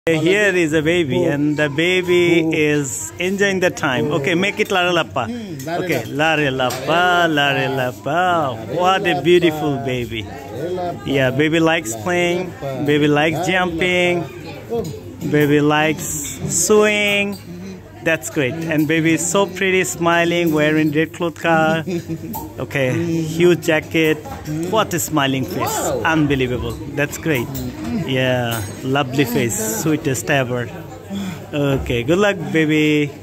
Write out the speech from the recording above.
Here is a baby, and the baby is enjoying the time. Okay, make it Lare Lappa. Okay, Lare Lappa, Lare Lappa. What a beautiful baby. Yeah, baby likes playing, baby likes jumping, baby likes swing. That's great. And baby is so pretty, smiling, wearing red cloth car. Okay, huge jacket. What a smiling face. Unbelievable. That's great. Yeah, lovely face. Sweetest ever. Okay, good luck, baby.